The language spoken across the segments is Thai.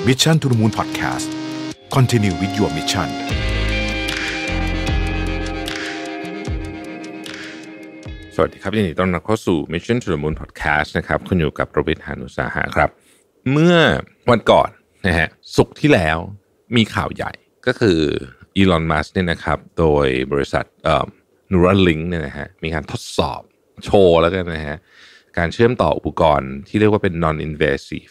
Mission to the Moon Podcast Continue with your mission สวัสดีครับยินดีต้อนรับเข้าสู่ Mission to the Moon Podcast นะครับคุณอยู่กับประวิตร หาญอุตสาหะครับเมื่อวันก่อนนะฮะศุกร์ที่แล้วมีข่าวใหญ่ก็คืออีลอน มัสก์เนี่ยนะครับโดยบริษัทNeuralink เนี่ยนะฮะมีการทดสอบโชว์แล้วกันนะฮะการเชื่อมต่ออุปกรณ์ที่เรียกว่าเป็น non-invasive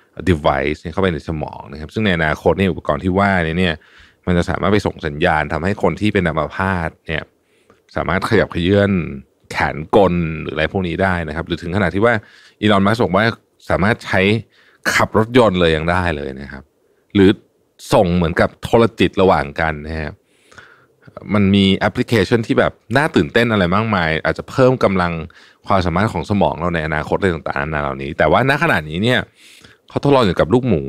device เข้าไปในสมองนะครับซึ่งในอนาคตเนี่ยอุปกรณ์ที่ว่าเนี่ยมันจะสามารถไปส่งสัญญาณทำให้คนที่เป็นอัมพาตเนี่ยสามารถขยับเขยื้อนแขนกลหรืออะไรพวกนี้ได้นะครับหรือถึงขนาดที่ว่าอีลอน มัสก์บอกว่าสามารถใช้ขับรถยนต์เลยยังได้เลยนะครับหรือส่งเหมือนกับโทรจิตระหว่างกันนะครับมันมีแอปพลิเคชันที่แบบน่าตื่นเต้นอะไรมากมายอาจจะเพิ่มกำลังความสามารถของสมองเราในอนาคตอะไรต่างๆนานาเหล่านี้แต่ว่าณขณะนี้เนี่ยเขาทดลองอยู่กับลูกหมู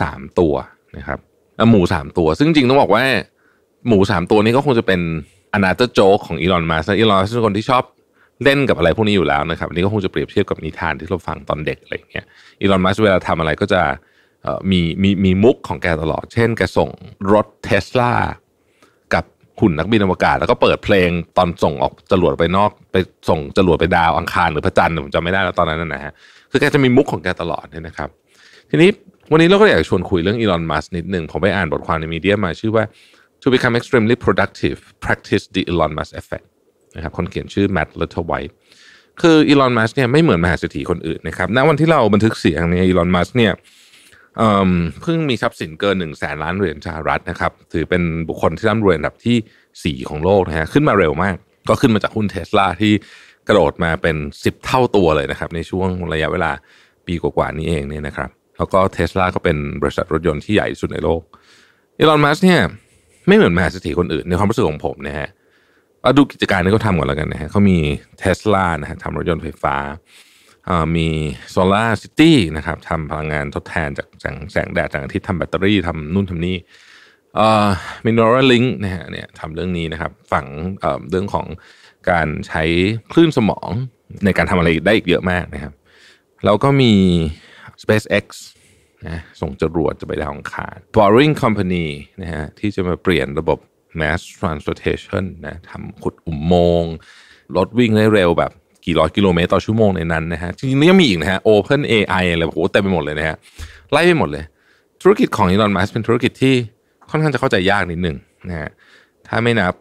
3ตัวนะครับหมู3ตัวซึ่งจริงๆต้องบอกว่าหมู3ตัวนี้ก็คงจะเป็นanother joke ของอีลอน มัสก์อีลอน มัสก์เป็นคนที่ชอบเล่นกับอะไรพวกนี้อยู่แล้วนะครับอันนี้ก็คงจะเปรียบเทียบกับนิทานที่เราฟังตอนเด็กอะไรอย่างเงี้ยอีลอน มัสก์เวลาทำอะไรก็จะมีมุกของแกตลอดเช่นแกส่งรถ Tesla กับหุ่นนักบินอวกาศแล้วก็เปิดเพลงตอนส่งออกจรวดไปส่งจรวดไปดาวอังคารหรือพระจันทร์ผมจำไม่ได้แล้วตอนนั้นนะฮะคือแกจะมีมุกของแกตลอดเนี่ยนะครับทีนี้วันนี้เราก็อยากชวนคุยเรื่องอีลอน มัสก์นิดนึงผมไปอ่านบทความในมีเดียมาชื่อว่า To become extremely productive practice the Elon Musk effect นะครับคนเขียนชื่อ Matt Littlewhite คืออีลอน มัสก์เนี่ยไม่เหมือนมหาเศรษฐีคนอื่นนะครับณวันที่เราบันทึกเสียงเนี่ยอีลอน มัสก์เนี่ยเพิ่งมีทรัพย์สินเกิน100,000 ล้านเหรียญสหรัฐนะครับถือเป็นบุคคลที่ร่ำรวยอันดับที่4ของโลกนะฮะขึ้นมาเร็วมากก็ขึ้นมาจากหุ้น Tesla ที่กระโดดมาเป็น10เท่าตัวเลยนะครับในช่วงระยะเวลาปีกว่าๆนี้เองเนี่ยนะครับแล้วก็ Tesla ก็เป็นบริษัทรถยนต์ที่ใหญ่ที่สุดในโลกอีลอน มัสก์เนี่ยไม่เหมือนมหาเศรษฐีคนอื่นในความรู้สึกของผมนะฮะเอาดูกิจการที่เขาทำก่อนแล้วกันนะฮะเขามี Tesla นะฮะทำรถยนต์ไฟฟ้ามี Solar City นะครับทำพลังงานทดแทนจากแสงแดดจากอาทิตย์ทำแบตเตอรี่ทำนู่นทำนี่มี Neuralink นะฮะเนี่ยทำเรื่องนี้นะครับฝั่งเรื่องของการใช้คลื่นสมองในการทำอะไรได้อีกเยอะมากนะครับแล้วก็มี SpaceX นะส่งจรวดจะไปดาวอังคาร Boring Company นะฮะที่จะมาเปลี่ยนระบบ Mass Transportation นะทำขุดอุโมงค์รถวิ่งได้เร็วแบบกี่ร้อยกิโลเมตรต่อชั่วโมงในนั้นนะฮะจริงๆยังมีอีกนะฮะ Open AI อะไรโหเต็มไปหมดเลยนะฮะไล่ไปหมดเลยธุรกิจของอีลอน มัสก์เป็นธุรกิจที่ค่อนข้างจะเข้าใจยากนิดนึงนะฮะถ้าไม่นับ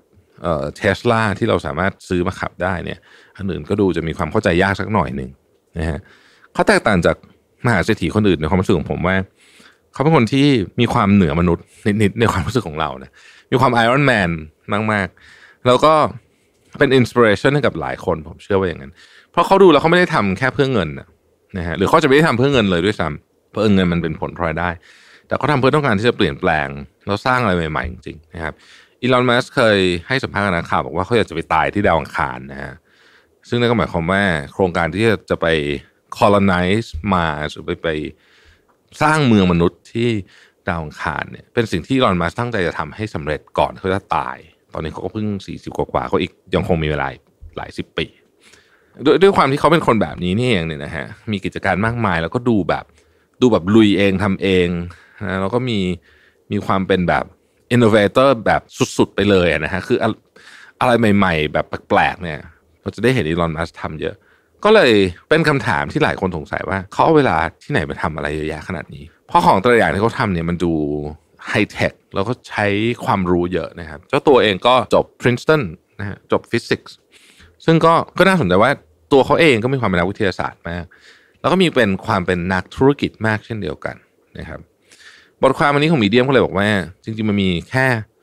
Tesla ที่เราสามารถซื้อมาขับได้เนี่ยอันอื่นก็ดูจะมีความเข้าใจยากสักหน่อยนึงนะฮะเขาแตกต่างจากมหาเศรษฐีคนอื่นในความรู้สึกของผมว่าเขาเป็นคนที่มีความเหนือมนุษย์นิดๆในความรู้สึกของเรานะมีความไอรอนแมนมากๆแล้วก็เป็นอินสปิเรชันให้กับหลายคนผมเชื่อว่าอย่างนั้นเพราะเขาดูแล้วเขาไม่ได้ทำแค่เพื่อเงินนะฮะหรือเขาจะไม่ได้ทำเพื่อเงินเลยด้วยซ้ำเพราะเงินมันเป็นผลพลอยได้แต่เขาทำเพื่อต้องการที่จะเปลี่ยนแปลงแล้วสร้างอะไรใหม่ๆจริงๆนะครับอีลอน มัสก์เคยให้สัมภาษณ์กับนักข่าวบอกว่าเขาอยากจะไปตายที่ดาวอังคารนะฮะซึ่งนั่นก็หมายความว่าโครงการที่จะไป colonize Mars หรือไปสร้างเมืองมนุษย์ที่ดาวอังคารเนี่ยเป็นสิ่งที่อีลอน มัสก์ตั้งใจจะทำให้สำเร็จก่อนเขาจะตายตอนนี้เขาก็เพิ่ง40กว่าเขาอีกยังคงมีเวลาหลาย10 ปีด้วยความที่เขาเป็นคนแบบนี้นี่เองเนี่ยนะฮะมีกิจการมากมายแล้วก็ดูแบบลุยเองทำเองนะแล้วก็มีความเป็นแบบ innovator แบบสุดๆไปเลยนะฮะคืออะไรใหม่ๆแบบแปลกๆเนี่ยเราจะได้เห็นอีลอน มัสก์ทำเยอะก็เลยเป็นคำถามที่หลายคนสงสัยว่าเขาเอาเวลาที่ไหนไปทำอะไรเยอะแยะขนาดนี้เพราะของแต่ละอย่างที่เขาทำเนี่ยมันดูไฮเทคแล้วก็ใช้ความรู้เยอะนะครับเจ้าตัวเองก็จบ Princeton นะฮะจบฟิสิกส์ซึ่งก็น่าสนใจว่าตัวเขาเองก็มีความเป็นนักวิทยาศาสตร์มากแล้วก็มีเป็นความเป็นนักธุรกิจมากเช่นเดียวกันนะครับบทความวันนี้ของมีเดียมก็เลยบอกว่าจริงๆมันมีแค่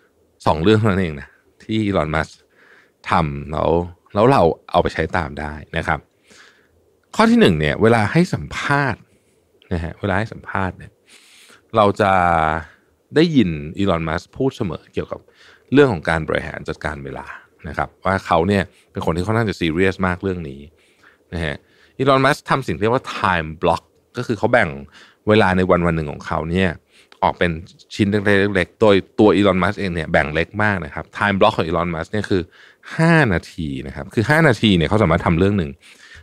2เรื่องเท่านั้นเองนะที่อีลอน มัสก์ทำแล้วเราเอาไปใช้ตามได้นะครับข้อที่1เนี่ยเวลาให้สัมภาษณ์นะฮะเวลาให้สัมภาษณ์เนี่ยเราจะได้ยินอีลอน มัสก์พูดเสมอเกี่ยวกับเรื่องของการบริหารจัดการเวลานะครับว่าเขาเนี่ยเป็นคนที่ค่อนข้างจะซีเรียสมากเรื่องนี้นะฮะอีลอน มัสก์ทำสิ่งที่เรียกว่า time block ก็คือเขาแบ่งเวลาในวันหนึ่งของเขาเนี่ยออกเป็นชิ้นเล็กๆโดยตัวอีลอน มัสก์เองเนี่ยแบ่งเล็กมากนะครับ time block ของอีลอน มัสก์เนี่ยคือ5 นาทีนะครับคือ5 นาทีเนี่ยเขาสามารถทำเรื่องหนึ่ง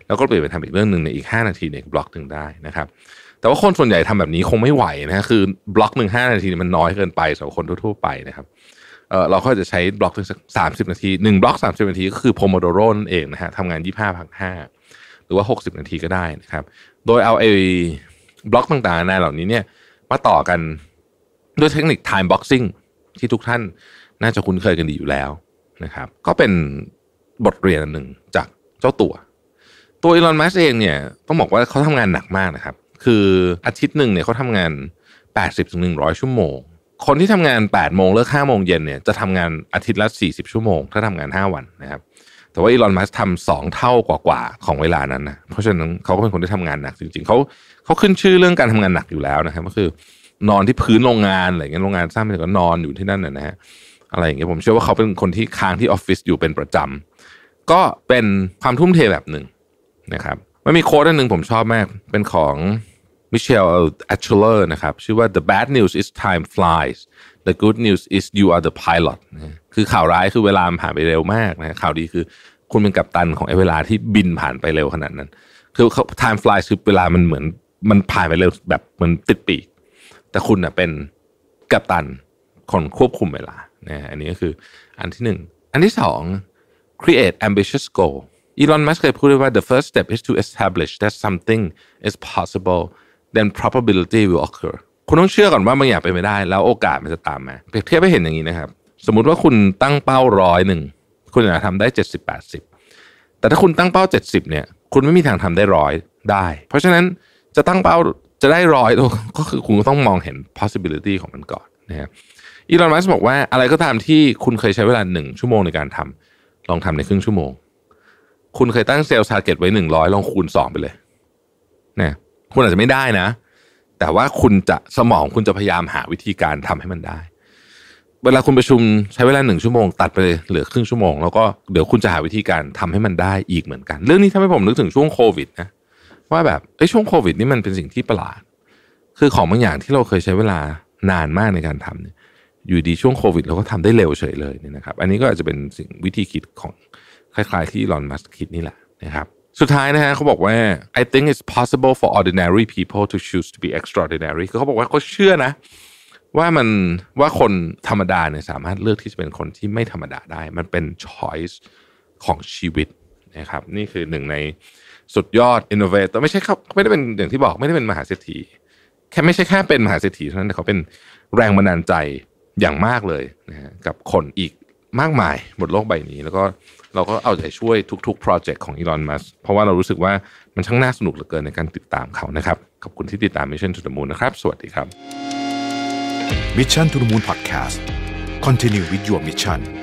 แล้วก็เปลี่ยนไปทำอีกเรื่องนึงในอีก5นาทีในอีกบล็อกนึงได้นะครับแต่ว่าคนส่วนใหญ่ทำแบบนี้คงไม่ไหวนะคือบล็อกนึง5นาทีมันน้อยเกินไปสำหรับคนทั่วๆไปนะครับเราก็จะใช้บล็อกสัก30นาที1บล็อก30นาทีก็คือ Pomodoro นั่นเองนะฮะทำงาน25พัก5หรือว่า60นาทีก็ได้นะครับโดยเอาบล็อกต่างๆเหล่านี้เนี่ยมาต่อกันด้วยเทคนิค time boxing ที่ทุกท่านน่าจะคุ้นเคยกันดีอยู่แล้วนะครับก็เป็นบทเรียนอันหนึ่งจากเจ้าตัวอีลอน มัสก์เองเนี่ยต้องบอกว่าเขาทำงานหนักมากนะครับคืออาทิตย์หนึ่งเนี่ยเขาทำงาน 80-100 ชั่วโมงคนที่ทำงาน 8 โมงเลิก 5 โมงเย็นเนี่ยจะทำงานอาทิตย์ละ 40 ชั่วโมงถ้าทำงาน 5 วันนะครับแต่ว่าอีลอน มัสก์ทำ2 เท่ากว่าของเวลานั้นนะเพราะฉะนั้นเขาก็เป็นคนที่ทำงานหนักจริงๆเขาขึ้นชื่อเรื่องการทำงานหนักอยู่แล้วนะครับก็คือนอนที่พื้นโรงงานอะไรเงี้ยโรงงานสร้างไปแล้วก็นอนอยู่ที่นั่นนะฮะอะไรอย่างเงี้ยผมเชื่อว่าเขาเป็นคนที่ค้างที่ออฟฟิศอยู่เป็นประจำก็เป็นความทุ่มเทแบบหนึ่งนะครับมันมีโค้ดอันหนึ่งผมชอบมากเป็นของมิเชล อัชเชอร์นะครับชื่อว่า The bad news is time flies The good news is you are the pilot นะคือข่าวร้ายคือเวลาผ่านไปเร็วมากนะข่าวดีคือคุณเป็นกัปตันของไอ้เวลาที่บินผ่านไปเร็วขนาดนั้นคือ time flies คือเวลามันเหมือนมันผ่านไปเร็วแบบมันติดปีกแต่คุณน่ะเป็นกัปตันคนควบคุมเวลานะอันนี้ก็คืออันที่1อันที่2 create ambitious goal อีลอน มัสก์เคยพูดว่า the first step is to establish that something is possible then probability will occur คุณต้องเชื่อก่อนว่าบางอย่างเป็นไม่ได้แล้วโอกาสมันจะตามมาเปรียบเทียบให้เห็นอย่างนี้นะครับสมมุติว่าคุณตั้งเป้า100คุณอาจจะทำได้70-80แต่ถ้าคุณตั้งเป้า70เนี่ยคุณไม่มีทางทำได้100ได้เพราะฉะนั้นจะตั้งเป้าจะได้100ก็คือคุณต้องมองเห็น possibility ของมันก่อนนะครับอีลอน มัสก์บอกว่าอะไรก็ตามที่คุณเคยใช้เวลา1ชั่วโมงในการทำลองทำในครึ่งชั่วโมงคุณเคยตั้งเซลล์ target ไว้100ลองคูณ2ไปเลยนะคุณอาจจะไม่ได้นะแต่ว่าสมองคุณจะพยายามหาวิธีการทำให้มันได้เวลาคุณประชุมใช้เวลา1ชั่วโมงตัดไปเลยเหลือครึ่งชั่วโมงแล้วก็เดี๋ยวคุณจะหาวิธีการทำให้มันได้อีกเหมือนกันเรื่องนี้ทำให้ผมนึกถึงช่วงโควิดนะว่าแบบช่วงโควิดนี่มันเป็นสิ่งที่ประหลาดคือของบางอย่างที่เราเคยใช้เวลานานมากในการทำเนี่ยอยู่ดีช่วงโควิดเราก็ทำได้เร็วเฉยเลยเนี่ยนะครับอันนี้ก็อาจจะเป็นสิ่งวิธีคิดของคล้ายๆที่อีลอน มัสก์คิดนี่แหละนะครับสุดท้ายนะฮะเขาบอกว่า I think it's possible for ordinary people to choose to be extraordinary คือเขาบอกว่าเขาเชื่อนะว่าคนธรรมดาเนี่ยสามารถเลือกที่จะเป็นคนที่ไม่ธรรมดาได้มันเป็น choice ของชีวิตนะครับนี่คือหนึ่งในสุดยอด innovator ไม่ได้เป็นอย่างที่บอกไม่ได้เป็นมหาเศรษฐีไม่ใช่แค่เป็นมหาเศรษฐีเท่านั้นแต่เขาเป็นแรงบันดาลใจอย่างมากเลยนะฮะกับคนอีกมากมายบนโลกใบนี้แล้วก็เราก็เอาใจช่วยทุกๆโปรเจกต์ของอีลอน มัสก์เพราะว่าเรารู้สึกว่ามันช่างน่าสนุกเหลือเกินในการติดตามเขานะครับขอบคุณที่ติดตาม Mission to the Moon นะครับสวัสดีครับ Mission to the Moon Podcast Continue with your mission